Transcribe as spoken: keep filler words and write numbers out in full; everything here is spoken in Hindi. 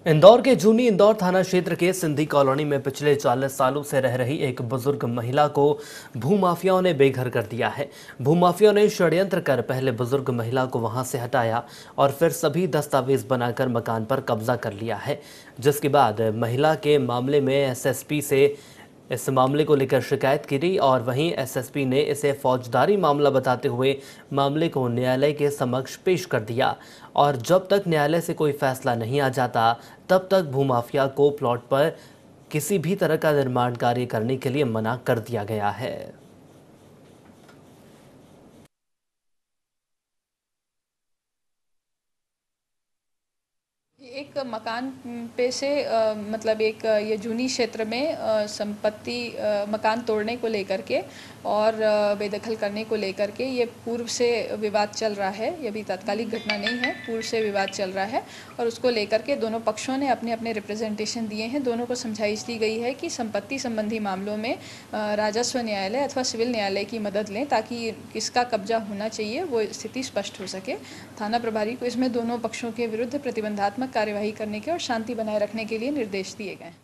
इंदौर के जूनी इंदौर थाना क्षेत्र के सिंधी कॉलोनी में पिछले चालीस सालों से रह रही एक बुजुर्ग महिला को भूमाफियाओं ने बेघर कर दिया है। भूमाफियाओं ने षड्यंत्र कर पहले बुजुर्ग महिला को वहां से हटाया और फिर सभी दस्तावेज बनाकर मकान पर कब्जा कर लिया है, जिसके बाद महिला के मामले में एसएसपी से इस मामले को लेकर शिकायत की और वहीं एसएसपी ने इसे फौजदारी मामला बताते हुए मामले को न्यायालय के समक्ष पेश कर दिया और जब तक न्यायालय से कोई फैसला नहीं आ जाता तब तक भूमाफिया को प्लॉट पर किसी भी तरह का निर्माण कार्य करने के लिए मना कर दिया गया है। एक मकान पे से आ, मतलब एक ये जूनी क्षेत्र में आ, संपत्ति आ, मकान तोड़ने को लेकर के और बेदखल करने को लेकर के ये पूर्व से विवाद चल रहा है। ये भी तात्कालिक घटना नहीं है, पूर्व से विवाद चल रहा है और उसको लेकर के दोनों पक्षों ने अपने अपने रिप्रेजेंटेशन दिए हैं। दोनों को समझाइश दी गई है कि संपत्ति संबंधी मामलों में राजस्व न्यायालय अथवा सिविल न्यायालय की मदद लें ताकि किसका कब्जा होना चाहिए वो स्थिति स्पष्ट हो सके। थाना प्रभारी को इसमें दोनों पक्षों के विरुद्ध प्रतिबंधात्मक कार्यवाही करने के और शांति बनाए रखने के लिए निर्देश दिए गए।